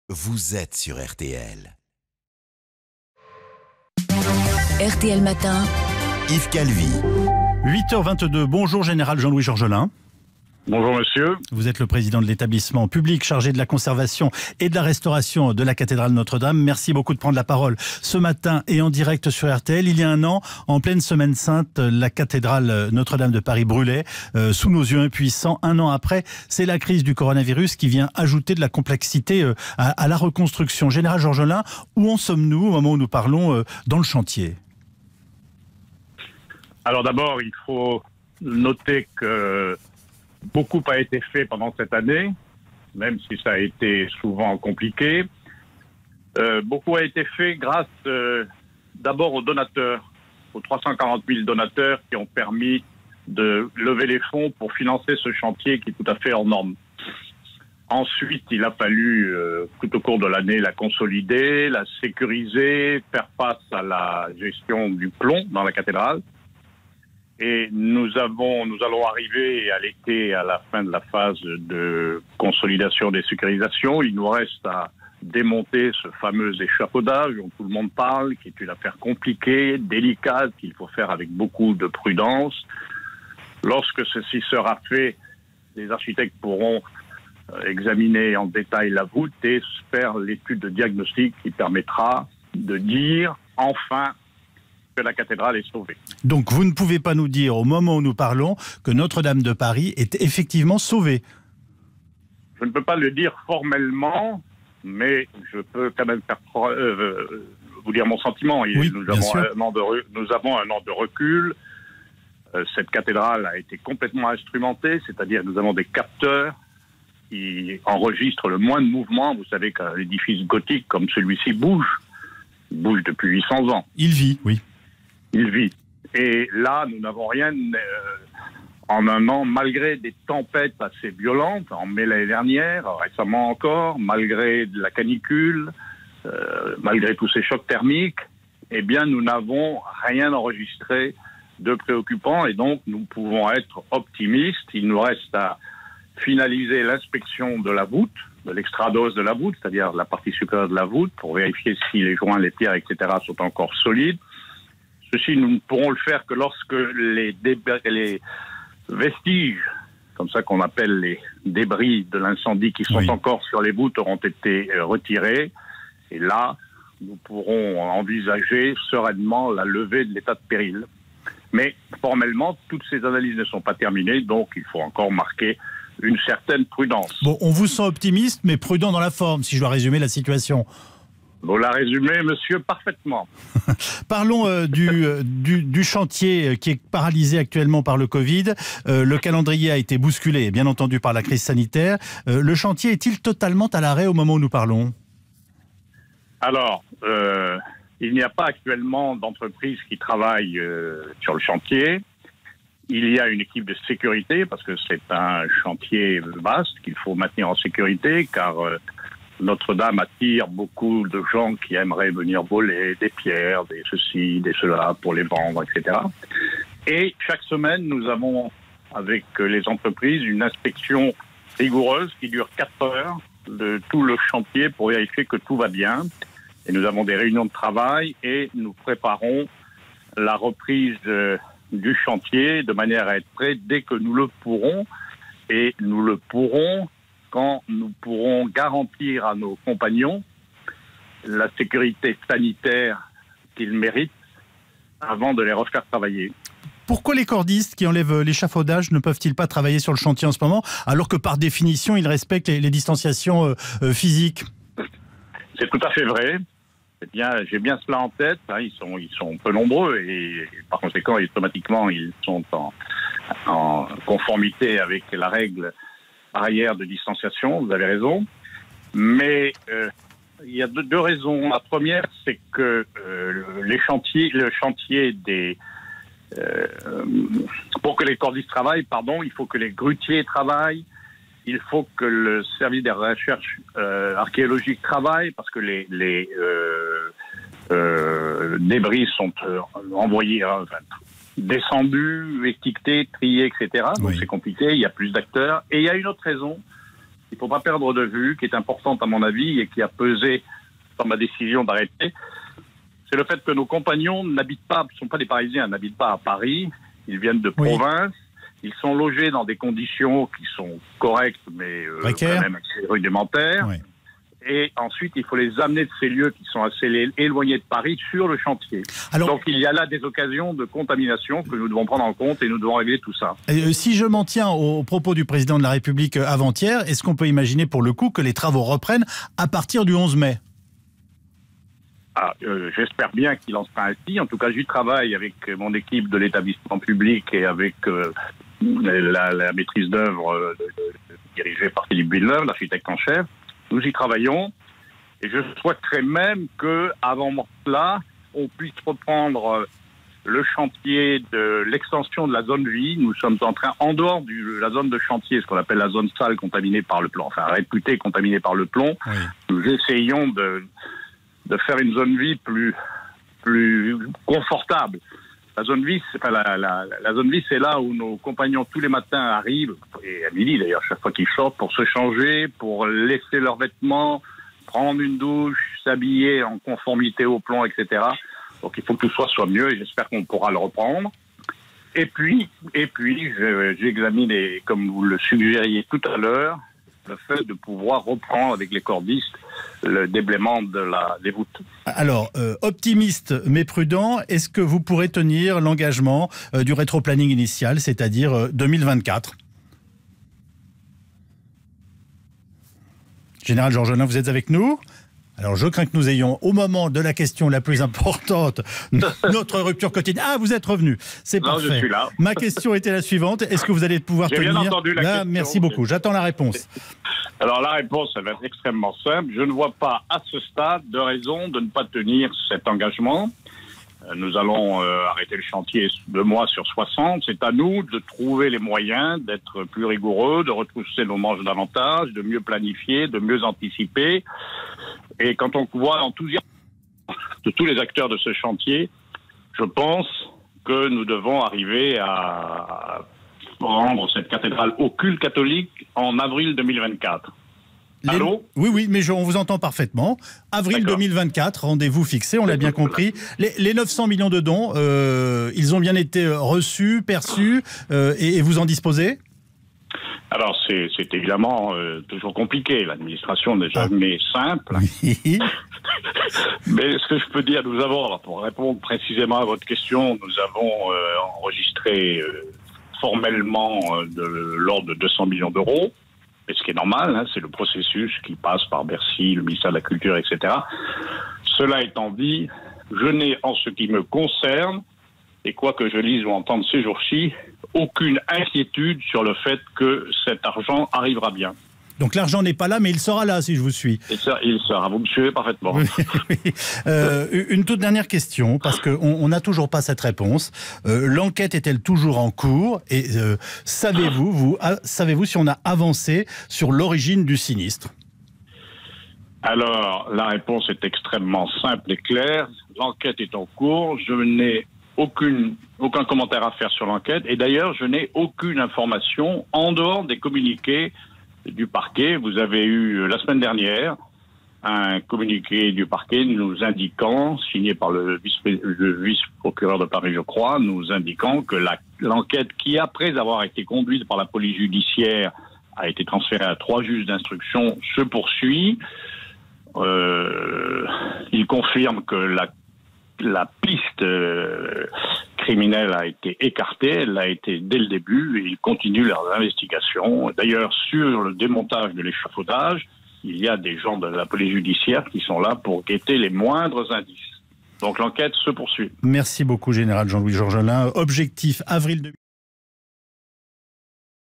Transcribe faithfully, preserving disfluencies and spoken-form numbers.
Vous êtes sur R T L. R T L Matin. Yves Calvi. huit heures vingt-deux, bonjour Général Jean-Louis Georgelin. Bonjour monsieur. Vous êtes le président de l'établissement public chargé de la conservation et de la restauration de la cathédrale Notre-Dame. Merci beaucoup de prendre la parole ce matin et en direct sur R T L. Il y a un an, en pleine semaine sainte, la cathédrale Notre-Dame de Paris brûlait euh, sous nos yeux impuissants. Un an après, c'est la crise du coronavirus qui vient ajouter de la complexité euh, à, à la reconstruction. Général Georgelin, où en sommes-nous au moment où nous parlons euh, dans le chantier? Alors d'abord, il faut noter que beaucoup a été fait pendant cette année, même si ça a été souvent compliqué. Euh, beaucoup a été fait grâce euh, d'abord aux donateurs, aux trois cent quarante mille donateurs qui ont permis de lever les fonds pour financer ce chantier qui est tout à fait hors norme. Ensuite, il a fallu, euh, tout au cours de l'année, la consolider, la sécuriser, faire face à la gestion du plomb dans la cathédrale. Et nous avons, nous allons arriver à l'été, à la fin de la phase de consolidation des sécurisations. Il nous reste à démonter ce fameux échafaudage dont tout le monde parle, qui est une affaire compliquée, délicate, qu'il faut faire avec beaucoup de prudence. Lorsque ceci sera fait, les architectes pourront examiner en détail la voûte et faire l'étude de diagnostic qui permettra de dire enfin que la cathédrale est sauvée. Donc vous ne pouvez pas nous dire au moment où nous parlons que Notre-Dame de Paris est effectivement sauvée? Je ne peux pas le dire formellement, mais je peux quand même faire euh, vous dire mon sentiment. Oui, nous, bien avons sûr. un an de re, nous avons un an de recul. Euh, cette cathédrale a été complètement instrumentée, c'est-à-dire que nous avons des capteurs qui enregistrent le moins de mouvement. Vous savez qu'un édifice gothique comme celui-ci bouge. Il bouge depuis huit cents ans. Il vit, oui. Il vit. Et là, nous n'avons rien euh, en un an, malgré des tempêtes assez violentes, en mai l'année dernière, récemment encore, malgré de la canicule, euh, malgré tous ces chocs thermiques, eh bien, nous n'avons rien enregistré de préoccupant et donc nous pouvons être optimistes. Il nous reste à finaliser l'inspection de la voûte, de l'extrados de la voûte, c'est-à-dire la partie supérieure de la voûte, pour vérifier si les joints, les pierres, et cetera sont encore solides. Ceci, nous ne pourrons le faire que lorsque les, débris, les vestiges, comme ça qu'on appelle les débris de l'incendie qui sont oui. encore sur les voûtes, auront été retirés. Et là, nous pourrons envisager sereinement la levée de l'état de péril. Mais formellement, toutes ces analyses ne sont pas terminées, donc il faut encore marquer une certaine prudence. Bon, on vous sent optimiste, mais prudent dans la forme, si je dois résumer la situation. Vous la résumez, monsieur, parfaitement. Parlons euh, du, euh, du, du chantier qui est paralysé actuellement par le Covid. Euh, le calendrier a été bousculé, bien entendu, par la crise sanitaire. Euh, le chantier est-il totalement à l'arrêt au moment où nous parlons? Alors, euh, il n'y a pas actuellement d'entreprise qui travaille euh, sur le chantier. Il y a une équipe de sécurité, parce que c'est un chantier vaste qu'il faut maintenir en sécurité, car euh, Notre-Dame attire beaucoup de gens qui aimeraient venir voler des pierres, des ceci, des cela, pour les vendre, et cetera. Et chaque semaine, nous avons, avec les entreprises, une inspection rigoureuse qui dure quatre heures de tout le chantier pour vérifier que tout va bien. Et nous avons des réunions de travail et nous préparons la reprise de du chantier de manière à être prêt dès que nous le pourrons, et nous le pourrons quand nous pourrons garantir à nos compagnons la sécurité sanitaire qu'ils méritent avant de les refaire travailler. Pourquoi les cordistes qui enlèvent l'échafaudage ne peuvent-ils pas travailler sur le chantier en ce moment, alors que par définition ils respectent les, les distanciations euh, euh, physiques? C'est tout à fait vrai. Eh bien, j'ai bien cela en tête. Hein, ils sont, ils sont peu nombreux et, et par conséquent, automatiquement, ils sont en, en conformité avec la règle barrière de distanciation. Vous avez raison. Mais euh, il y a deux, deux raisons. La première, c'est que euh, les chantiers, le chantier des euh, pour que les cordistes travaillent, pardon, il faut que les grutiers travaillent. Il faut que le service des recherches euh, archéologiques travaille, parce que les, les euh, euh, débris sont euh, envoyés, hein, enfin, descendus, étiquetés, triés, et cetera. Donc oui. C'est compliqué, il y a plus d'acteurs. Et il y a une autre raison, qu'il ne faut pas perdre de vue, qui est importante à mon avis et qui a pesé dans ma décision d'arrêter, c'est le fait que nos compagnons n'habitent pas, ne sont pas des Parisiens, n'habitent pas à Paris, ils viennent de Oui. province, ils sont logés dans des conditions qui sont correctes, mais euh, quand même assez rudimentaires. Oui. Et ensuite, il faut les amener de ces lieux qui sont assez éloignés de Paris sur le chantier. Alors, donc il y a là des occasions de contamination que nous devons prendre en compte et nous devons régler tout ça. euh, si je m'en tiens aux propos du président de la République euh, avant-hier, est-ce qu'on peut imaginer pour le coup que les travaux reprennent à partir du onze mai ? Ah, euh, j'espère bien qu'il en sera ainsi. En tout cas, j'y travaille avec mon équipe de l'établissement public et avec euh, la, la maîtrise d'œuvre euh, dirigée par Philippe Villeneuve, l'architecte en chef. Nous y travaillons et je souhaiterais même qu'avant cela, on puisse reprendre le chantier de l'extension de la zone vie. Nous sommes en train, en dehors de la zone de chantier, ce qu'on appelle la zone sale contaminée par le plomb, enfin réputée contaminée par le plomb, Oui. nous essayons de, de faire une zone vie plus, plus confortable. La zone vie, enfin, la, la, la zone vie, c'est là où nos compagnons tous les matins arrivent, et à midi d'ailleurs, chaque fois qu'ils sortent, pour se changer, pour laisser leurs vêtements, prendre une douche, s'habiller en conformité au plomb, et cetera. Donc il faut que tout soit, soit mieux, et j'espère qu'on pourra le reprendre. Et puis, et puis, j'examine, comme vous le suggériez tout à l'heure, le fait de pouvoir reprendre avec les cordistes le déblaiement de la, des voûtes. Alors, euh, optimiste mais prudent, est-ce que vous pourrez tenir l'engagement euh, du rétro-planning initial, c'est-à-dire euh, deux mille vingt-quatre ? Général Georgelin, vous êtes avec nous ? Alors, je crains que nous ayons, au moment de la question la plus importante, notre rupture quotidienne. Ah, vous êtes revenu. C'est Non, parfait. je suis là. Ma question était la suivante. Est-ce que vous allez pouvoir J'ai tenir bien entendu la Là, question. merci beaucoup. J'attends la réponse. Alors la réponse, elle va être extrêmement simple. Je ne vois pas à ce stade de raison de ne pas tenir cet engagement. Nous allons euh, arrêter le chantier deux mois sur soixante. C'est à nous de trouver les moyens d'être plus rigoureux, de retrousser nos manches davantage, de mieux planifier, de mieux anticiper. Et quand on voit l'enthousiasme de tous les acteurs de ce chantier, je pense que nous devons arriver à rendre cette cathédrale au culte catholique en avril deux mille vingt-quatre. Les... Allô ? Oui, oui, mais je, on vous entend parfaitement. Avril deux mille vingt-quatre, rendez-vous fixé, on l'a bien compris. Les, les neuf cents millions de dons, euh, ils ont bien été reçus, perçus, euh, et, et vous en disposez ? Alors, c'est évidemment euh, toujours compliqué. L'administration n'est jamais ah. simple. Oui. Mais ce que je peux dire, nous avons, alors pour répondre précisément à votre question, nous avons euh, enregistré euh, formellement euh, de l'ordre de deux cents millions d'euros. Et ce qui est normal, hein, c'est le processus qui passe par Bercy, le ministère de la Culture, et cetera. Cela étant dit, je n'ai, en ce qui me concerne, et quoi que je lise ou entende ces jours-ci, aucune inquiétude sur le fait que cet argent arrivera bien. Donc l'argent n'est pas là, mais il sera là, si je vous suis. Et ça, il sera. Vous me suivez parfaitement. Oui, oui. Euh, une toute dernière question, parce qu'on n'a toujours pas cette réponse. Euh, L'enquête est-elle toujours en cours? Et euh, savez-vous, vous, savez-vous si on a avancé sur l'origine du sinistre? Alors, la réponse est extrêmement simple et claire. L'enquête est en cours. Je n'ai aucune, aucun commentaire à faire sur l'enquête. Et d'ailleurs, je n'ai aucune information en dehors des communiqués du parquet. Vous avez eu la semaine dernière un communiqué du parquet nous indiquant, signé par le vice-procureur de Paris, je crois, nous indiquant que l'enquête qui, après avoir été conduite par la police judiciaire, a été transférée à trois juges d'instruction, se poursuit. Euh, il confirme que la, la piste euh, criminelle a été écartée, elle l'a été dès le début, et ils continuent leurs investigations. D'ailleurs, sur le démontage de l'échafaudage, il y a des gens de la police judiciaire qui sont là pour guetter les moindres indices. Donc l'enquête se poursuit. Merci beaucoup, Général Jean-Louis Georgelin. Objectif avril deux mille